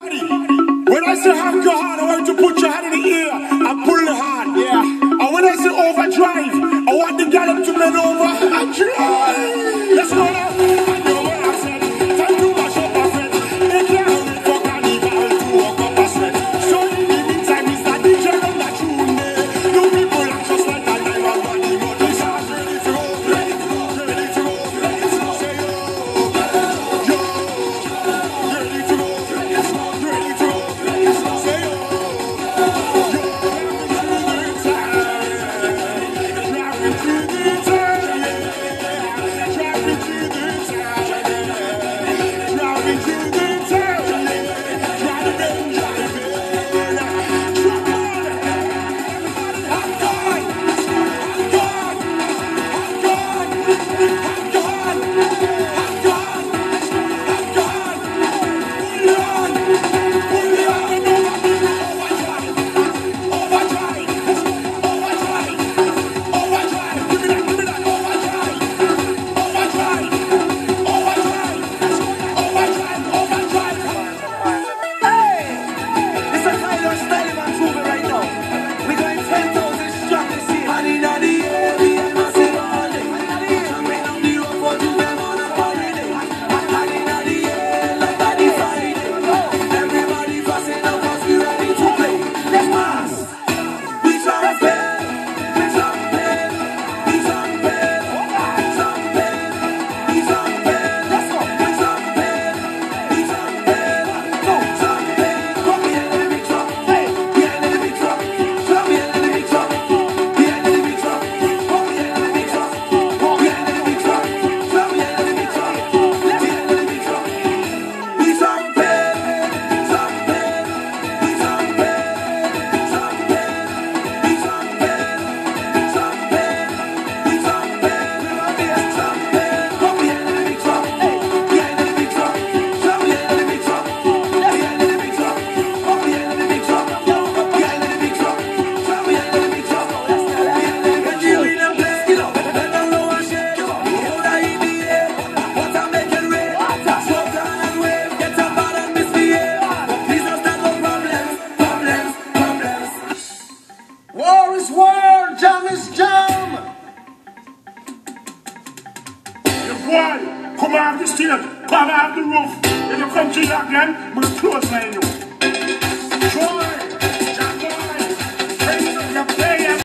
When I say have your hand, I want you to put your hand in the air and pull the hand. Yeah. And when I say overdrive, I want the gallop to bend over and drive. Let's go now. I know what I said. Time to mash up my friend. They can't wait for carnival to walk up a sweat. So in the meantime, it's that DJ on that tune there. You people are just like that. I'm a money, but this is ready to go, ready to go, ready to go, ready to go. Say yo, yo, ready to go, ready to go, ready to go. Say yo, yo, driving through the time, driving through the time, driving through the time, driving, I'm gone, I'm gone, I'm gone, I'm gone, I'm gone, I'm gone. Pull it on, overdrive, overdrive, overdrive, give me that, overdrive, overdrive, overdrive, overdrive, overdrive. Hey! It's a Tyler Styling and Trooper right now. We're going 10,000 strong this year. And in the air, we are massive all day. Jumping on the road for two them on a holiday. And in the air, like a Friday. Everybody fussing up 'cause we ready to play. Let's pass. We jumping, we jumping, we jumping, jumping, we jumping. Let's go. We jumping, we jumping, go jumping. Come here, let me jump. Hey, here, let me jump. Come here, let me jump. Here, let me jump. Come here, let me jump. Come here, let me jump. Come here, let me jump. Here, let me jump. We jumping, jumping, we jumping, jumping, we jumping, jumping, we jumping. Come here, let me jump. Hey, here, let me jump. Come here, let me jump. Here, let me jump. Come here, let me jump. Here, let me jump. Come here, let me jump. When you in a place, let them know I shake. Hold I in the air. What I'm making rain. Slow down and wave. Get up out and misbehave. Please don't start no problems. Problems, problems. War is war, jam is jam. You boy, come off the stage, come off the roof. If you come to that again, we'll close my you. Try.